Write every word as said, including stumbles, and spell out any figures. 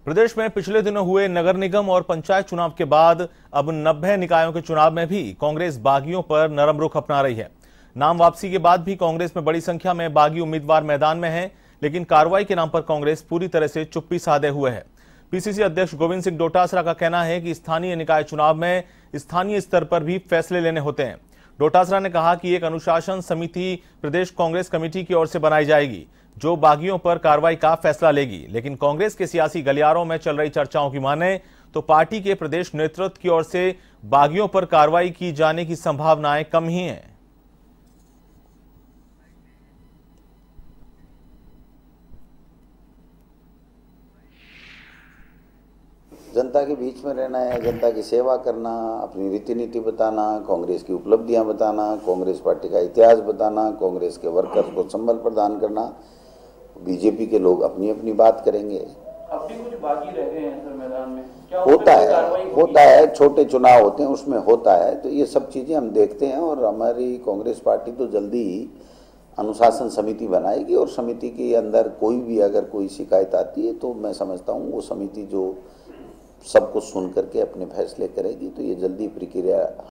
प्रदेश में पिछले दिनों हुए नगर निगम और पंचायत चुनाव के बाद अब नब्बे निकायों के चुनाव में भी कांग्रेस बागियों पर नरम रुख अपना रही है। नाम वापसी के बाद भी कांग्रेस में बड़ी संख्या में बागी उम्मीदवार मैदान में हैं, लेकिन कार्रवाई के नाम पर कांग्रेस पूरी तरह से चुप्पी साधे हुए है। पीसीसी अध्यक्ष गोविंद सिंह डोटासरा का कहना है कि स्थानीय निकाय चुनाव में स्थानीय स्तर पर भी फैसले लेने होते हैं। डोटासरा ने कहा कि एक अनुशासन समिति प्रदेश कांग्रेस कमेटी की ओर से बनाई जाएगी, जो बागियों पर कार्रवाई का फैसला लेगी। लेकिन कांग्रेस के सियासी गलियारों में चल रही चर्चाओं की माने तो पार्टी के प्रदेश नेतृत्व की ओर से बागियों पर कार्रवाई की जाने की संभावनाएं कम ही हैं। जनता के बीच में रहना है, जनता की सेवा करना, अपनी रीति नीति बताना, कांग्रेस की उपलब्धियां बताना, कांग्रेस पार्टी का इतिहास बताना, कांग्रेस के वर्कर्स को संबल प्रदान करना। बीजेपी के लोग अपनी अपनी बात करेंगे। अब भी कुछ बागी रह गए हैं सर मैदान में, क्या होता है होता है छोटे चुनाव होते हैं, उसमें होता है। तो ये सब चीजें हम देखते हैं और हमारी कांग्रेस पार्टी तो जल्दी ही अनुशासन समिति बनाएगी और समिति के अंदर कोई भी अगर कोई शिकायत आती है तो मैं समझता हूँ वो समिति जो सबको सुन करके अपने फैसले करेगी। तो ये जल्दी प्रक्रिया